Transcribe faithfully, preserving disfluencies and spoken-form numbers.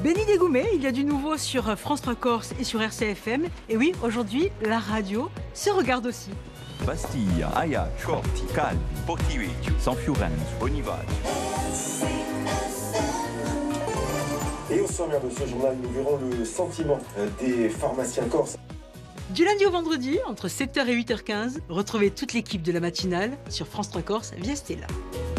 Béni Dégoumé, il y a du nouveau sur France trois Corse et sur R C F M. Et oui, aujourd'hui, la radio se regarde aussi. Bastiglia, Ajaccio, Corti, Calvi, Portivecchio, San Fiorenzo, Bonivacio. Et au sommaire de ce journal, nous verrons le sentiment des pharmaciens corses. Du lundi au vendredi, entre sept heures et huit heures quinze, retrouvez toute l'équipe de la matinale sur France trois Corse via Stella.